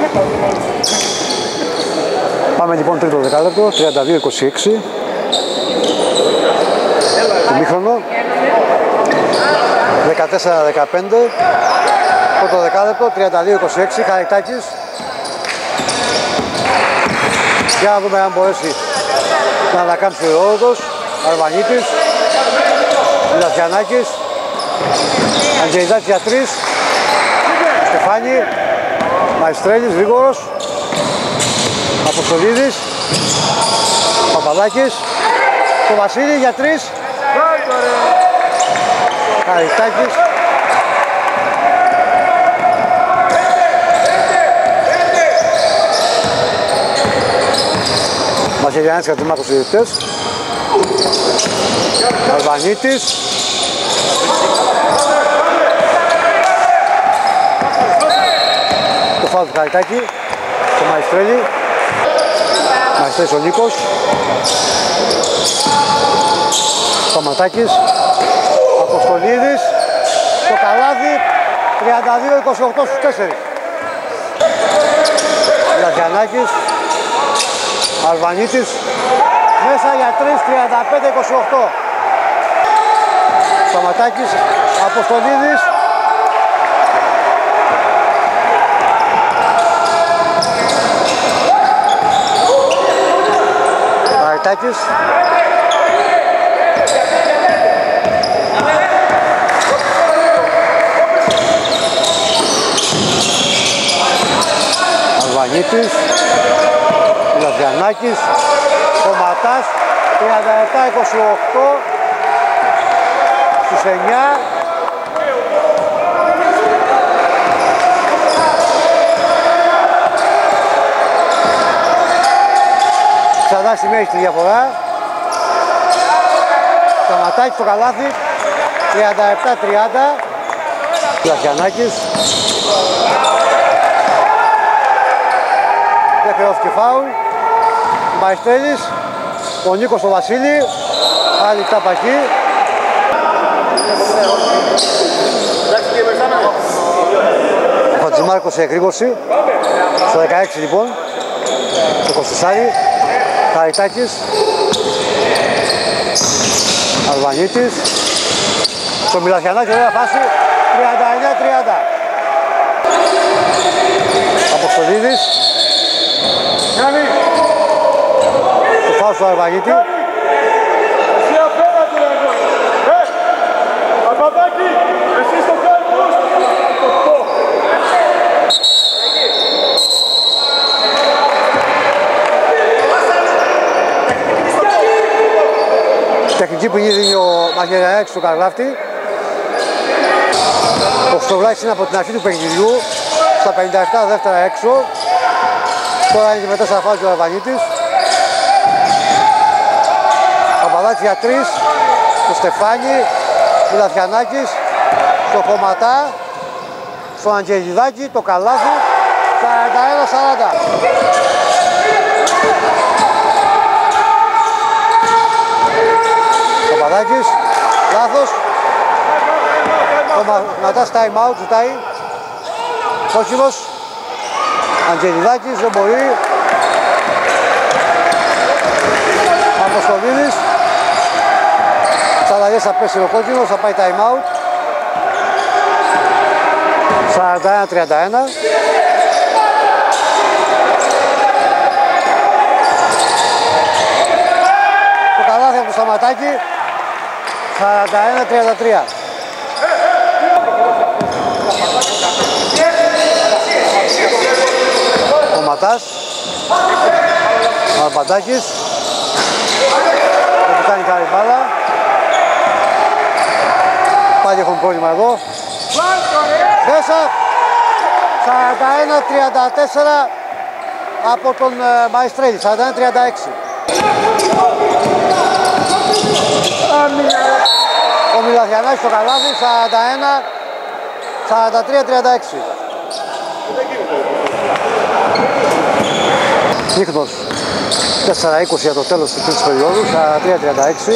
Πάμε λοιπόν τρίτο δεκάλεπτο, 32-26. Ημίχρονο. 14-15. Πρώτο δεκάλεπτο, 32-26. Χαριτάκης. Για να δούμε αν μπορέσει να ανακάμψει ο Ρόδος. Αρβανίτης. Μιλασιανάκης. Αντζελιδάκης για 3. Στεφάνη. Μαϊστρέλης, γρήγορος. Αποστολίδης. Παπαδάκης. Το Βασίλη για 3. Χαριτάκης. Μαχαιριανής κατημά τους ιδρυτές. Αλβανίτης. Το φάουλ του Χαριτάκη. Το Μαϊστρέλη. Μαϊστρέλης ο Νίκος. Σταματάκης. Αποστολίδης. Το καλάθι. 32-28 στους 4. Λαζιανάκης. Αλβανίτης. Μέσα για 3, 35-28. Σταματάκης. Αποστολίδης. Χαριτάκης. Αλβανίτης. Λαζιανάκης. Κομματάς. 37-28 στους 9. Ξανά στη μέση τη διαφορά. Σταματάκης στο καλάθι. 37-30. Λαζιανάκης. Δεν χρειώθηκε φάουλ. Μαϊστρέλης. Ο Νίκος στο Βασίλη. Άλλη τάπα εκεί. Ο Χατζημάρκος σε εκρήγορση. Στο 16 λοιπόν. Το Κωστοσάρι. Χαριτάκης. Αλβανίτης. Στο Μιλασιανάκη ωραία φάση. 39-30. Αποστολίδης. Το φάουλ στο Αλβανίτη. Εσύ απέναντι εδώ. Απαντάκι, εσύ στο κάλπος. Τεχνική που γίνει ο Μαχαιριανάκης στο Καρλάφτη. Ο Χρυστοβλάκης είναι από την αρχή του παιχνιδιού. Στα 57 δεύτερα έξω. Τώρα είναι και με 4 φάουλ του Αλβανίτης. Παπαδάκης για 3. Στο Στεφάνι. Μιλαθιανάκης. Στο Χωματά. Στο Αντζελιδάκη. Το καλάθι. 41-40. Παπαδάκης. Λάθος. Νατάς time out ζητάει. Κόκκινος. Αντζελιδάκης δεν μπορεί. Αποστολίδης. Στις αλλαγές θα πέσει ο κόκκινος, θα πάει time out. 41-31. Το καλάθι από το Σταματάκι. 41-33. Ο Ματάς. Ο Αρπαντάκης. Δεν του κάνει καλή μπάλα. Πάλι έχουν πρόβλημα εδώ. Μέσα. 41-34 από τον Μαϊστρέλη. 41-36. Ο Μιλαθιανάκης στο καλάθι. 43-36. Νύχτος 4-20 για το τέλος της τρίτης περίοδου, 43-36.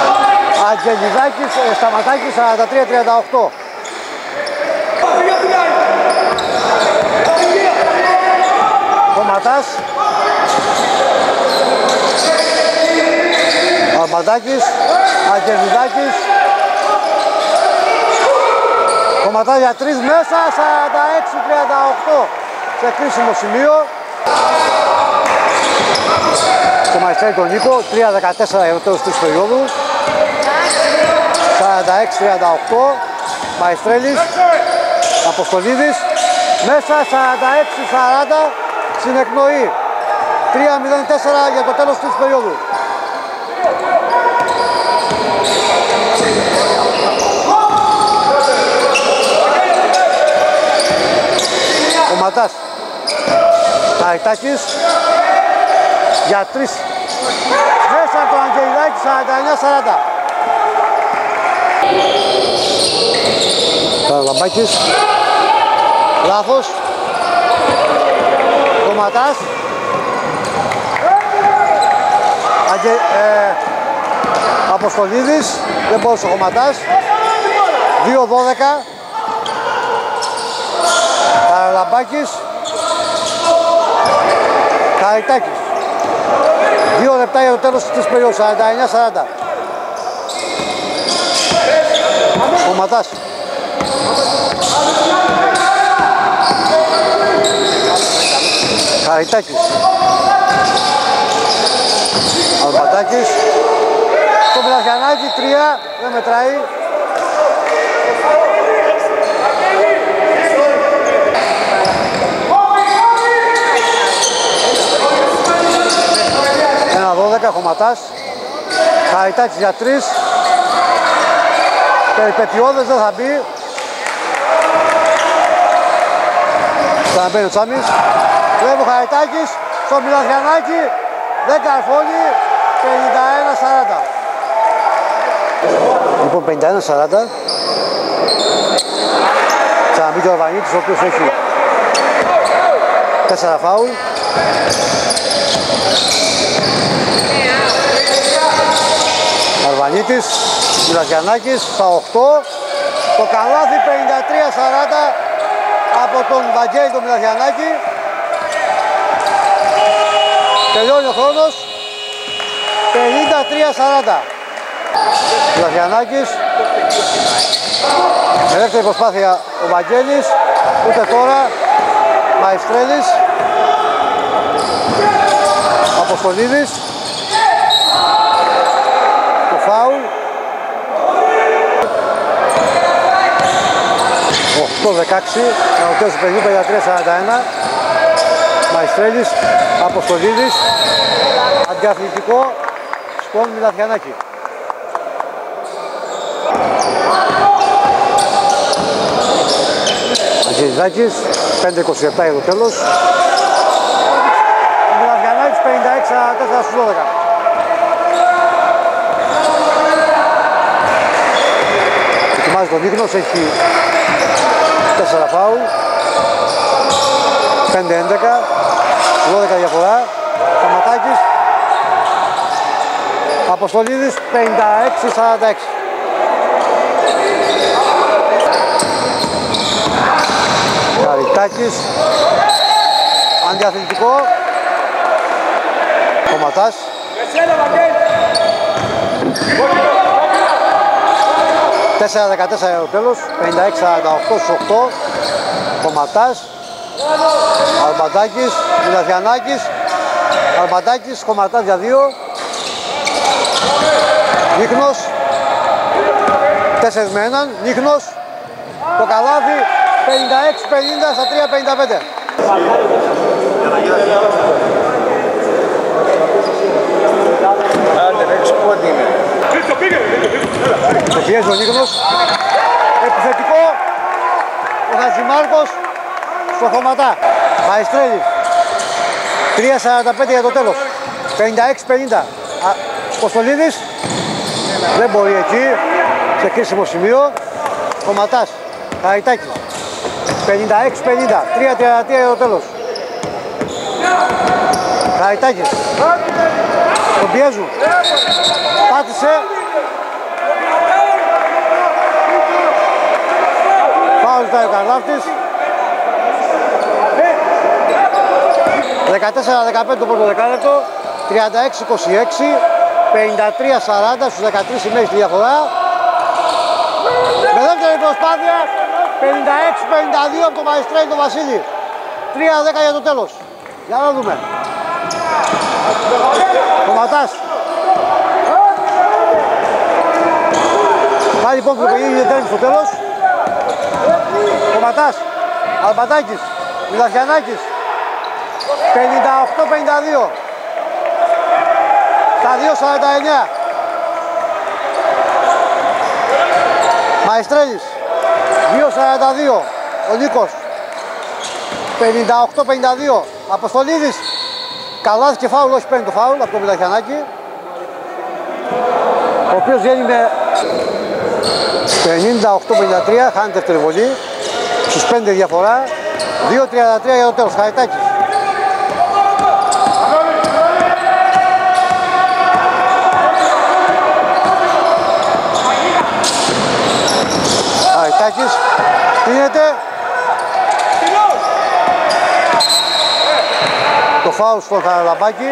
Αντζελιδάκης, Σταματάκης, 43-38. Αρμαντάκης, Αγγελιδάκης. Κομματά για 3 μέσα, 46-38 σε κρίσιμο σημείο. Στο Μαϊστρέλη τον Νίκο, 3-14 για το τέλος της περίοδου. 46-38, Μαϊστρέλης, Αποστολίδης, μέσα 46-40, συνεκνοεί. 3-0-4 για το τέλος της περίοδου. Ο Ματάς, Καριτάκης, για 3, μέσα από τον Αγγελιδάκη, 49-40. Καραλαμπάκης, λάθος. Ο Ματάς, Αποστολίδης, δεν μπορούσε ο Χωματάς. 2-12. Καραλαμπάκης, Καριτάκης. 2 λεπτά για το τέλος της περίοδου, 49-40. Χωματάς. Καριτάκης. Αλμπαντάκης. Στο Μιλαχιανάκι, 3, δεν μετράει. Ένα 12, Χωματάς. Καριτάκης για 3. Περιπετειώδες δεν θα μπει. Ξαναμπαίνει ο Τσάμις. Βλέπω Χαριτάκης στο Μιλαχιανάκι. Δεν καρφώνει. 51-40. Λοιπόν, 51-40. Ξαναμπεί και ο Αρβανίτης, ο οποίος έχει 4 φάουλ. Αρβανίτης, Μιλαχιανάκης στα 8. Το καλάθι 53-40 από τον Βαγγέλη τον Μιλαχιανάκη. Τελειώνει ο χρόνος. 53-40. Μιλαχιανάκης. Με δεύτερη προσπάθεια ο Βαγγέλης. Ούτε τώρα. Μαϊστρέλης. Αποστολίδης. Το φάουλ. 8-16. Να ρωτήσει το παιδί 53-41. Μαϊστρέλης. Αποστολίδης. Αντιαθλητικό στον Μιλαχιανάκη. Αγγελιδάκης, 5-27 για το τέλος. Ο Μιλαχιανάκης 56-44 στους 12. Ετοιμάζει τον Νίκνος, έχει 4 φάουλ. 5-11, 12 διαφορά. Σταματάκης. Αποστολίδης 56-46. Καριτάκης. Αντιαθλητικό. Κομματάς. 4-14 για το τέλος. 56-48 στους 8. Κομματάς. Αρμπαντάκης. Μιλαχιανάκης. Αρμπαντάκης. Κομματάς για 2. Νίκνος. 4 με 1. Νίκνος. Το καλάθι 56-50 στα 3-55. Σε πιέζει ο Νίκνος. Επιθετικό. Ο Χατζημάρκος στο Χωματά. Μαϊστρέλης. 3-45 για το τέλος. 56-50. Αποστολίδης. Δεν μπορεί εκεί. Σε κρίσιμο σημείο. Χωματάς. Χαριτάκης. 56-50. 3-33 για το τέλος. Χαριτάκης. Τον πιέζουν. Πάτησε. Φάουλ ζητάει ο Καρλάφτης. 14-15 το πρώτο δεκάλεπτο. 36-26. 53-40 στους 13 ημέρες τη διαφορά. Με δεύτερη προσπάθεια 56-52 από το Μαϊστρέλη το Βασίλη. 3-10 για το τέλος. Για να δούμε. Κομματάς. Πάλι λοιπόν το παιχνίδι είναι τέλος στο τέλος. Κομματάς. Αλμπατάκης. Μιλαφιανάκης. 58-52. Τα 2-49. Μαϊστρέλης. 2-42. Ο Νίκος. 58-52. Αποστολίδης. Καλάθι και φάουλ, όχι παίρνει το φάουλ από το Μιλαφιανάκη. Ο οποίος βγαίνει με 58-53. Χάνει δεύτερη βολή. Στους 5 διαφορά. 2-33 για το τέλος. Χαριτάκης. Χαριτάκης. Στείνεται. Το φάουλ στον Χαραλαμπάκη.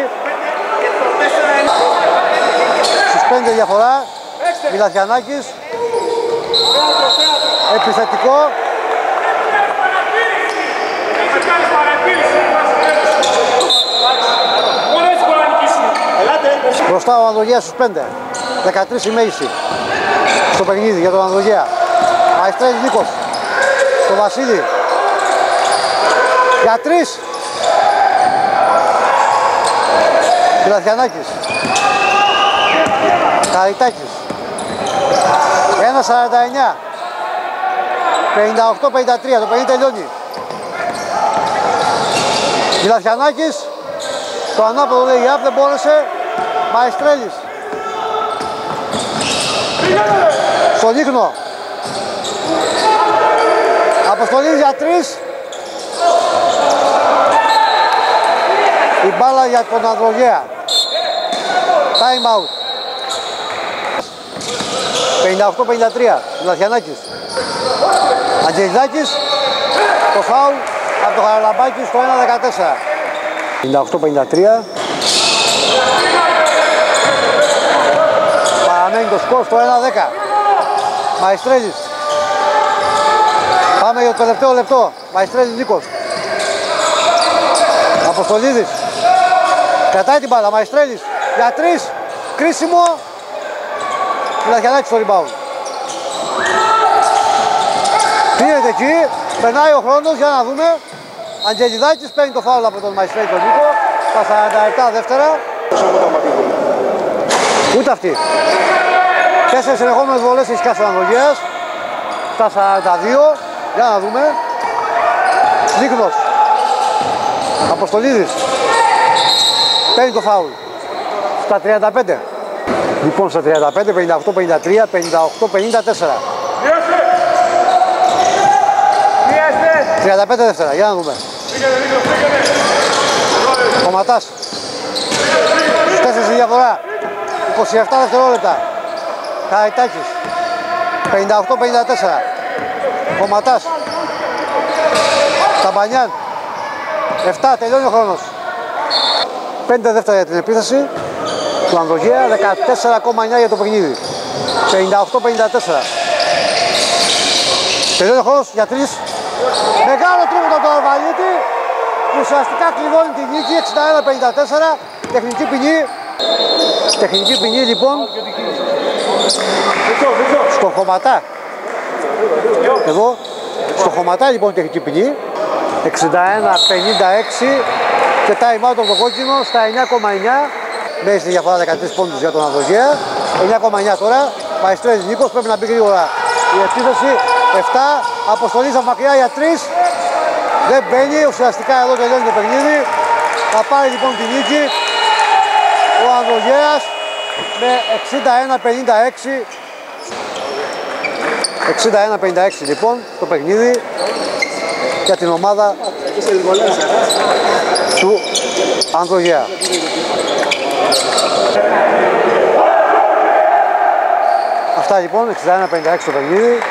Στους 5 διαφορά. Μιλαφιανάκης. Επιθετικό. Μπροστά ο Ανδρογέας στους 5. 13 η μέγιστη στο παιχνίδι για τον Ανδρογέα. Μαϊστρέλης Νίκος. Το Βασίλη. Για 3. Μιλαφιανάκης. Χαριτάκης. 1-49. 58-53. Το παιχνίδι τελειώνει. Μιλαφιανάκης. Το ανάποδο λέει απ, δεν μπόρεσε. Μαϊστρέλης. Στον ίχνο. Αποστολής για 3. Η μπάλα για τον Ανδρογέα. Time out. 58-53. Μιλαφιανάκης. Αγγελιδάκης. Το φάουλ από το Χαραλαμπάκη στο 1-14. 58-53. Παραμένει το σκορ στο 1-10. Μαϊστρέλης. Πάμε για το τελευταίο λεπτό. Μαϊστρέλης Νίκος. Αποστολίδης. Κρατάει την μπάλα. Μαϊστρέλης. Για 3. Κρίσιμο. Μιλαφιανάκης στο rebound. Πήρεται εκεί. Περνάει ο χρόνος για να δούμε. Αγγελιδάκης παίρνει το φάουλ από τον Μαϊστρέλη τον Νίκο. Στα 47 δεύτερα. Ούτε αυτή. 4 συνεχόμενες βολές έχει κάσει ο Ανδρογέας. Στα 42. Για να δούμε. Νίκνος. Αποστολίδης. Παίρνει το φάουλ. Στα 35. Λοιπόν στα 35, 58-53, 58-54. 35 δεύτερα, για να δούμε. Κομματάς. 4 στη διαφορά. 27 δευτερόλεπτα. Χαριτάκης. 58-54. Κομματάς. Ταμπανιάν. 7, τελειώνει ο χρόνος. 5 δεύτερα για την επίθεση του Ανδρογέα, 14,9 για το παιχνίδι. 58-54. Τελειώνει ο χρόνος για 3. Μεγάλο τρίποντο από τον Αρβαλίτη που ουσιαστικά κλειδώνει τη νίκη. 61-54. Τεχνική ποινή. Τεχνική ποινή λοιπόν στο Χωματά. Εδώ στο Χωματά λοιπόν τεχνική ποινή. 61-56 και time out από το κόκκινο στα 9,9. Μένει στη διαφορά 13 πόντους για τον Ανδρογέα. 9,9 τώρα. Μαϊστρέλης Νίκος, πρέπει να μπει γρήγορα η επίθεση. 7, Αποστολής από μακριά για 3. Δεν μπαίνει, ουσιαστικά εδώ τελειώνει το παιχνίδι. Θα πάρει λοιπόν τη νίκη ο Ανδρογέας με 61-56. 61-56 λοιπόν το παιχνίδι για την ομάδα του Ανδρογέα. Αυτά λοιπόν, 61-56 το παιχνίδι.